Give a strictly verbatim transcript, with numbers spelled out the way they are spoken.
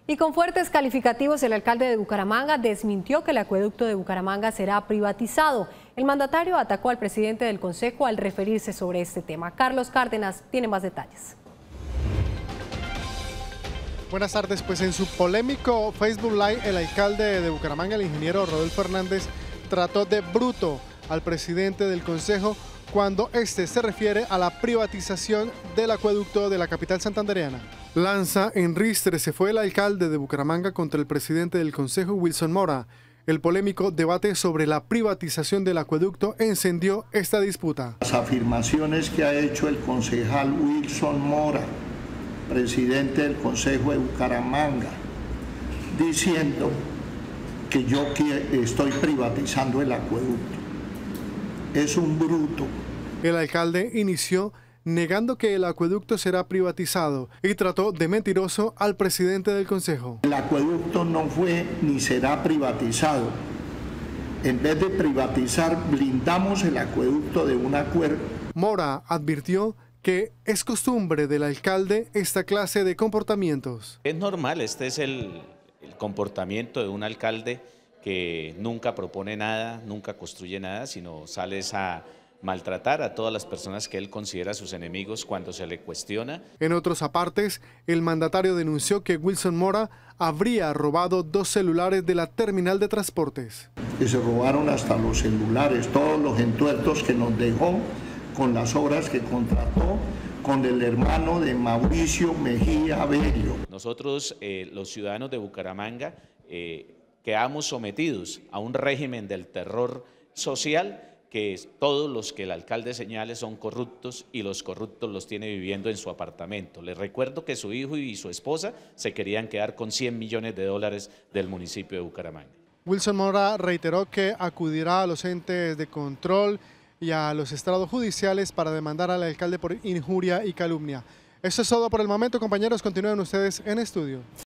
Y con fuertes calificativos, el alcalde de Bucaramanga desmintió que el acueducto de Bucaramanga será privatizado. El mandatario atacó al presidente del Consejo al referirse sobre este tema. Carlos Cárdenas tiene más detalles. Buenas tardes, pues en su polémico Facebook Live, el alcalde de Bucaramanga, el ingeniero Rodolfo Hernández, trató de bruto al presidente del Consejo cuando este se refiere a la privatización del acueducto de la capital santandereana. Lanza en ristre se fue el alcalde de Bucaramanga contra el presidente del Consejo, Wilson Mora. El polémico debate sobre la privatización del acueducto encendió esta disputa. Las afirmaciones que ha hecho el concejal Wilson Mora, presidente del Consejo de Bucaramanga, diciendo que yo estoy privatizando el acueducto. Es un bruto. El alcalde inició negando que el acueducto será privatizado y trató de mentiroso al presidente del Consejo. El acueducto no fue ni será privatizado. En vez de privatizar, blindamos el acueducto de un acuerdo. Mora advirtió que es costumbre del alcalde esta clase de comportamientos. Es normal, este es el, el comportamiento de un alcalde que nunca propone nada, nunca construye nada, sino sale a maltratar a todas las personas que él considera sus enemigos cuando se le cuestiona. En otros apartes, el mandatario denunció que Wilson Mora habría robado dos celulares de la terminal de transportes. Que se robaron hasta los celulares, todos los entuertos que nos dejó con las obras que contrató con el hermano de Mauricio Mejía Bello. Nosotros, eh, los ciudadanos de Bucaramanga, eh, quedamos sometidos a un régimen del terror social, que todos los que el alcalde señale son corruptos y los corruptos los tiene viviendo en su apartamento. Les recuerdo que su hijo y su esposa se querían quedar con cien millones de dólares del municipio de Bucaramanga. Wilson Mora reiteró que acudirá a los entes de control y a los estrados judiciales para demandar al alcalde por injuria y calumnia. Eso es todo por el momento, compañeros. Continúen ustedes en estudio.